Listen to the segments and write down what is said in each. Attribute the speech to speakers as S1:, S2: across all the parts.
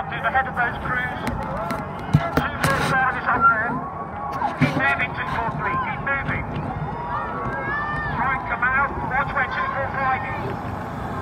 S1: to the head of those crews. 247 is up there. Keep moving, 243, keep moving. Try and come out, watch where 245 is.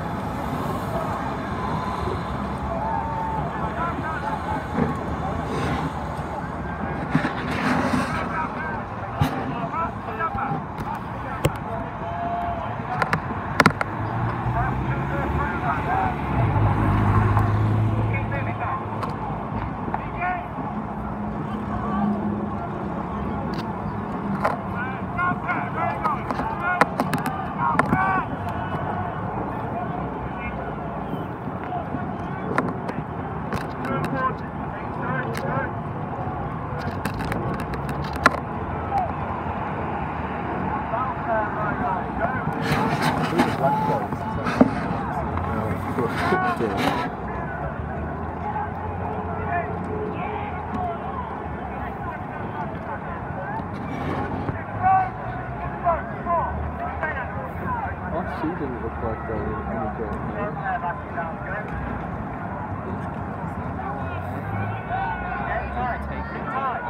S2: She didn't look like that in any game.
S3: Take it.